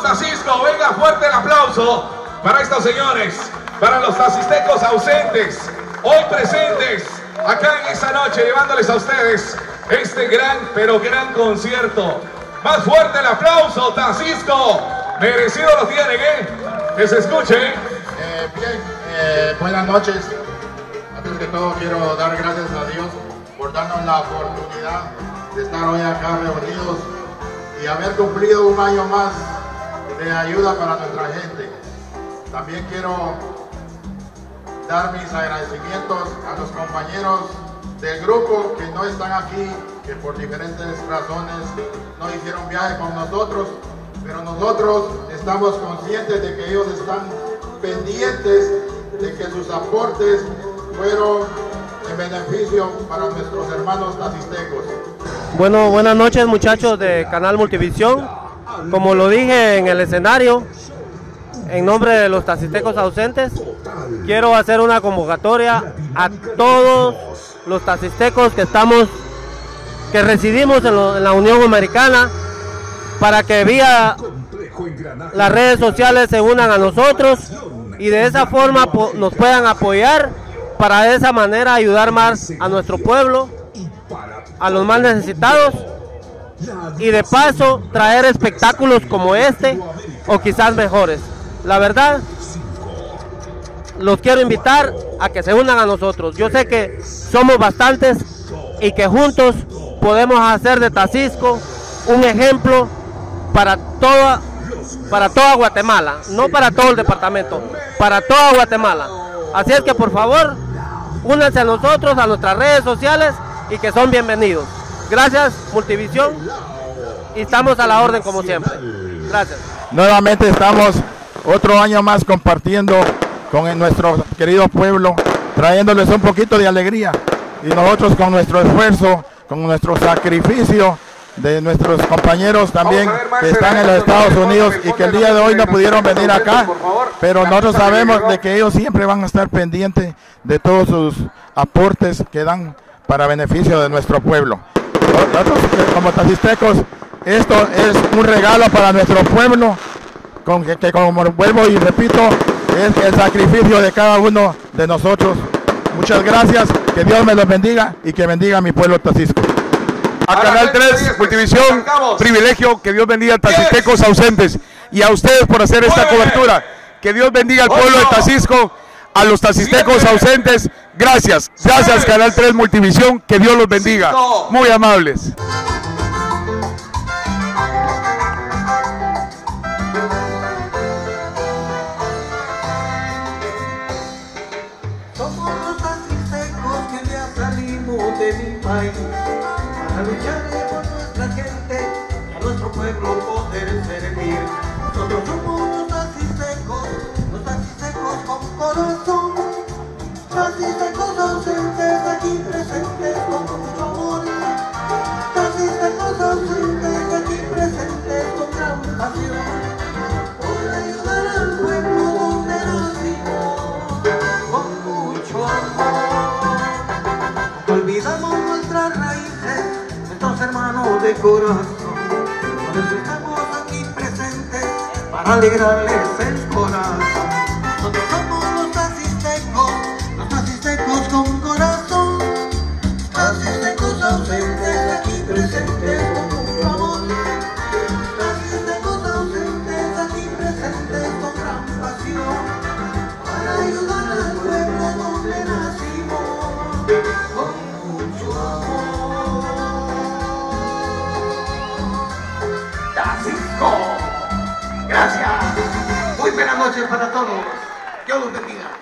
los Tacisco. Venga, fuerte el aplauso para estos señores, para los taxistecos ausentes, hoy presentes acá en esta noche, llevándoles a ustedes este gran, pero gran concierto. Más fuerte el aplauso, Tacisco. Merecido lo tienen, que se escuche. Buenas noches. Antes que todo quiero dar gracias a Dios por darnos la oportunidad de estar hoy acá reunidos y haber cumplido un año más de ayuda para nuestra gente. También quiero dar mis agradecimientos a los compañeros del grupo que no están aquí, que por diferentes razones no hicieron viaje con nosotros, pero nosotros estamos conscientes de que ellos están pendientes de que sus aportes fueron en beneficio para nuestros hermanos taxistecos. Bueno, buenas noches muchachos de Canal Multivisión. Como lo dije en el escenario, en nombre de los taxistecos ausentes, quiero hacer una convocatoria a todos los taxistecos que residimos en la Unión Americana, para que vía las redes sociales se unan a nosotros y de esa forma nos puedan apoyar, para de esa manera ayudar más a nuestro pueblo, a los más necesitados, y de paso traer espectáculos como este o quizás mejores. La verdad, los quiero invitar a que se unan a nosotros. Yo sé que somos bastantes y que juntos podemos hacer de Taxisco un ejemplo para toda Guatemala, no para todo el departamento, para toda Guatemala. Así es que por favor, únanse a nosotros, a nuestras redes sociales, y que son bienvenidos. Gracias Multivisión, y estamos a la orden como siempre. Gracias. Nuevamente estamos otro año más compartiendo con nuestro querido pueblo, trayéndoles un poquito de alegría, y nosotros con nuestro esfuerzo, con nuestro sacrificio de nuestros compañeros también que están en los Estados Unidos y que el día de hoy no pudieron venir acá, pero nosotros sabemos de que ellos siempre van a estar pendientes de todos sus aportes que dan para beneficio de nuestro pueblo. Nosotros como taxistecos, esto es un regalo para nuestro pueblo, que como vuelvo y repito, es el sacrificio de cada uno de nosotros. Muchas gracias, que Dios me los bendiga y que bendiga a mi pueblo Taxisco. A Canal 3 Multivisión, privilegio, que Dios bendiga a taxistecos ausentes, y a ustedes por hacer esta cobertura. Que Dios bendiga al pueblo de Taxisco, a los taxistecos ausentes. Gracias, gracias Canal 3 Multivisión, que Dios los bendiga. Muy amables. Somos los taxistecos que ya salimos de mi país para luchar por nuestra gente, a nuestro pueblo poder servir. Nosotros somos los taxistecos con corazón, taxistecos ausentes aquí presentes con mucho amor, taxistecos ausentes aquí presentes con gran pasión, por ayudar al pueblo donde nacimos con mucho amor. Olvidamos nuestras raíces, nuestros hermanos de corazón, por eso estamos aquí presentes para alegrarles el corazón. Nosotros somos los taxistecos con corazón, taxistecos ausentes aquí presentes con mucho amor, taxistecos ausentes aquí presentes con gran pasión, para ayudar al pueblo donde nacimos con mucho amor. Taxisco, gracias. Muy buenas noches para todos. Dios los bendiga.